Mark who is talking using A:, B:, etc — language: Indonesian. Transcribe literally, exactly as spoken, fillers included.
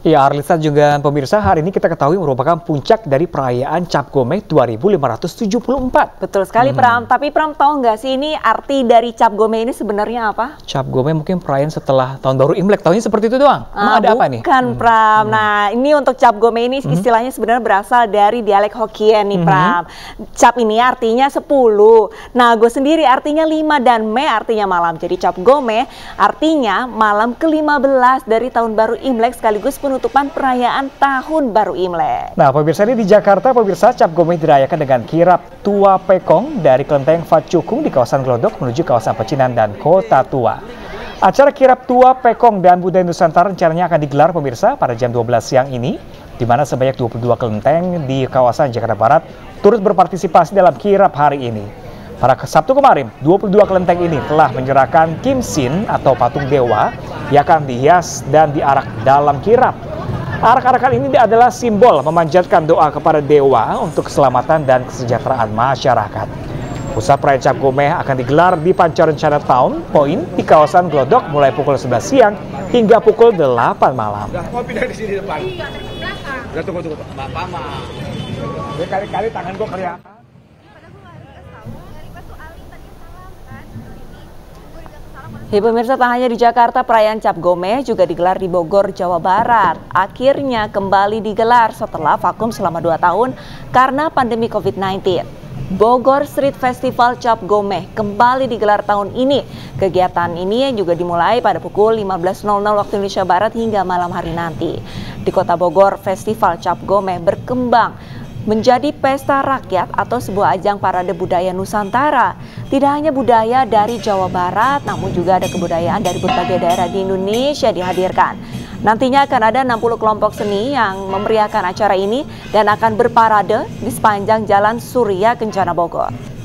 A: Ya, Arlisa juga pemirsa, hari ini kita ketahui merupakan puncak dari perayaan Cap Gomeh dua ribu lima ratus tujuh puluh empat.
B: Betul sekali, hmm. Pram. Tapi Pram, tahu nggak sih ini arti dari Cap Gomeh ini sebenarnya apa?
A: Cap Gomeh mungkin perayaan setelah tahun baru Imlek, tahunnya seperti itu doang.
B: Ah,
A: ada apa nih?
B: Bukan, Pram. Hmm. Nah, ini untuk Cap Gomeh ini istilahnya sebenarnya berasal dari dialek Hokkien nih, Pram. Hmm. Cap ini artinya sepuluh. Nah, gue sendiri artinya lima dan Me artinya malam. Jadi Cap Gomeh artinya malam ke lima belas dari tahun baru Imlek sekaligus penutupan perayaan Tahun Baru Imlek.
A: Nah, pemirsa, ini di Jakarta, pemirsa, Cap Gomeh dirayakan dengan kirap Tua Pekong dari kelenteng Fat Cukung di kawasan Glodok menuju kawasan Pecinan dan Kota Tua. Acara kirap Tua Pekong dan Budaya Nusantara rencananya akan digelar, pemirsa, pada jam dua belas siang ini, di mana sebanyak dua puluh dua kelenteng di kawasan Jakarta Barat turut berpartisipasi dalam kirap hari ini. Pada Sabtu kemarin, dua puluh dua kelenteng ini telah menyerahkan kimsin atau patung dewa yang akan dihias dan diarak dalam kirap. Arak-arakan ini adalah simbol memanjatkan doa kepada dewa untuk keselamatan dan kesejahteraan masyarakat. Pusat perayaan Cap Gomeh akan digelar di Pancoran Chinatown Point di kawasan Glodok mulai pukul sebelas siang hingga pukul delapan malam.
C: Udah, mau pindah di sini depan. Iya, dari belakang. Udah, tunggu, tunggu. Bapak mah. Kali-kali tangan gua kelihatan.
B: Ya pemirsa, tak hanya di Jakarta, perayaan Cap Gomeh juga digelar di Bogor, Jawa Barat. Akhirnya kembali digelar setelah vakum selama dua tahun karena pandemi COVID sembilan belas. Bogor Street Festival Cap Gomeh kembali digelar tahun ini. Kegiatan ini juga dimulai pada pukul lima belas waktu Indonesia Barat hingga malam hari nanti. Di Kota Bogor, Festival Cap Gomeh berkembang menjadi pesta rakyat atau sebuah ajang parade budaya Nusantara. Tidak hanya budaya dari Jawa Barat, namun juga ada kebudayaan dari berbagai daerah di Indonesia dihadirkan. Nantinya akan ada enam puluh kelompok seni yang memeriahkan acara ini dan akan berparade di sepanjang Jalan Surya Kencana Bogor.